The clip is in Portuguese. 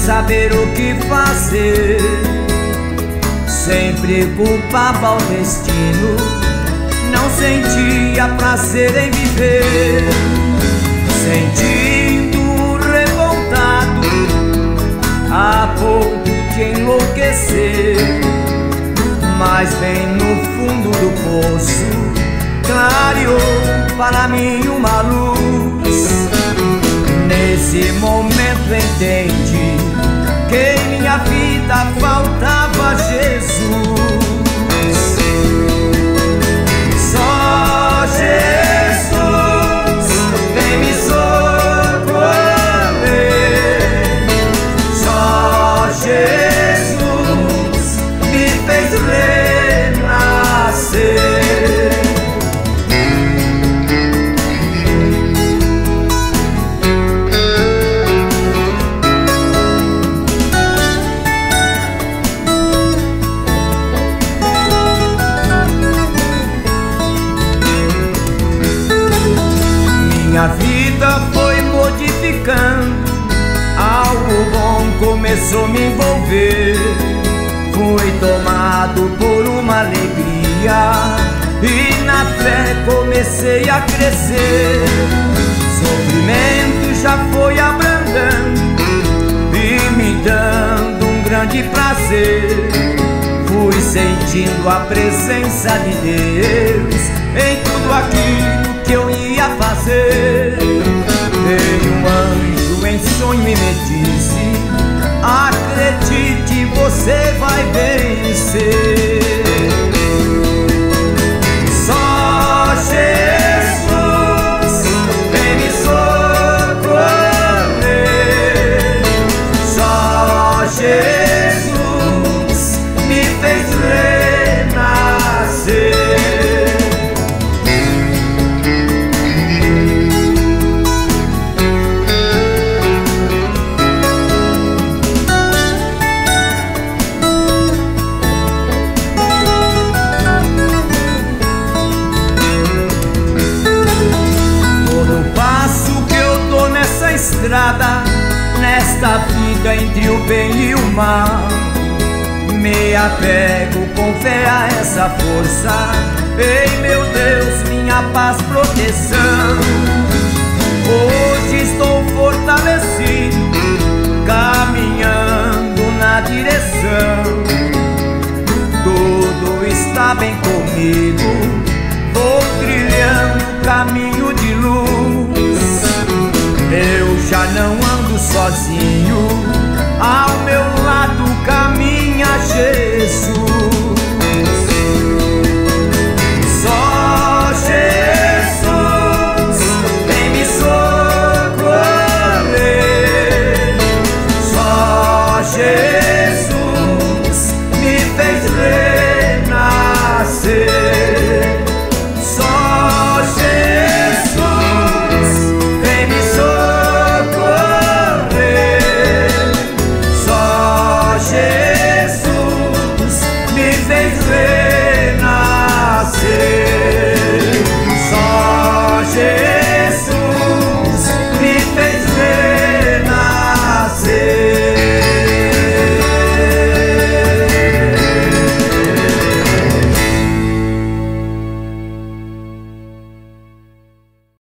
saber o que fazer. Sempre culpava o destino, não sentia prazer em viver. Sentindo revoltado, a ponto de enlouquecer. Mas bem no fundo do poço, clareou para mim uma luz. Nesse momento entendi que em minha vida faltava Jesus. Só Jesus vem me socorrer. Só Jesus me fez renascer. Minha vida foi modificando, algo bom começou a me envolver. Fui tomado por uma alegria e na fé comecei a crescer. Sofrimento já foi abrandando e me dando um grande prazer. Fui sentindo a presença de Deus em tudo aquilo que eu ia fazer. Veio um anjo em sonho e me disse: acredite, você vai vencer. Só Jesus vem me socorrer. Só Jesus me fez renascer. Nesta vida entre o bem e o mal, me apego com fé a essa força. Ei, meu Deus, minha paz, proteção. Hoje estou fortalecido, caminhando na direção. Tudo está bem comigo,